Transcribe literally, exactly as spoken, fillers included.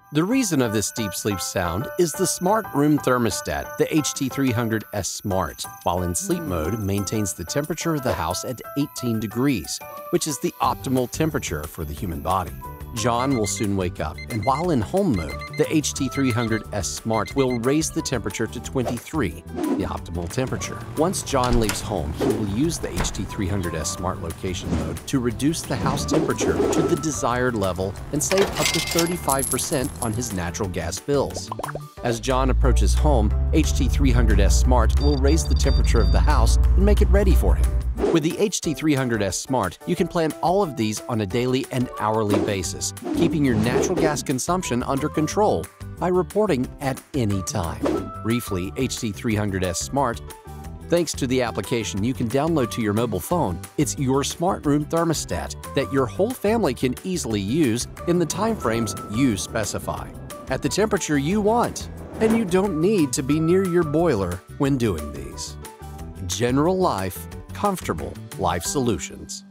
The reason of this deep sleep sound is the smart room thermostat, the H T three hundred S Smart. While in sleep mode, maintains the temperature of the house at eighteen degrees, which is the optimal temperature for the human body. John will soon wake up, and while in home mode, the H T three hundred S Smart will raise the temperature to twenty-three, the optimal temperature. Once John leaves home, he will use the H T three hundred S Smart location mode to reduce the house temperature to the desired level and save up to thirty-five percent on his natural gas bills. As John approaches home, H T three hundred S Smart will raise the temperature of the house and make it ready for him. With the H T three hundred S Smart, you can plan all of these on a daily and hourly basis, keeping your natural gas consumption under control by reporting at any time. Briefly, H T three hundred S Smart. Thanks to the application you can download to your mobile phone, it's your smart room thermostat that your whole family can easily use in the time frames you specify, at the temperature you want, and you don't need to be near your boiler when doing these. General Life Comfortable Life Solutions.